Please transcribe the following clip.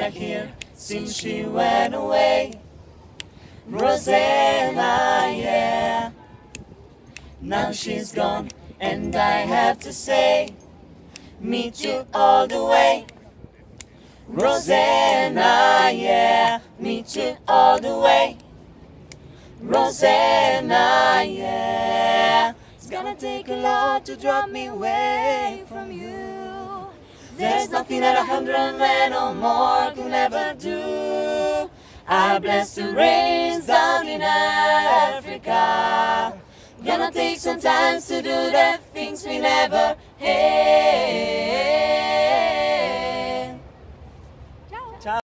right here since she went away. Rosanna, yeah. Now she's gone, and I have to say, meet you all the way. Rosanna, yeah, meet you all the way. Rosanna, yeah. It's gonna take a lot to drop me away from you. There's nothing that 100 men or more could never do. I bless the rains down in Africa. Gonna take some time to do the things we never had.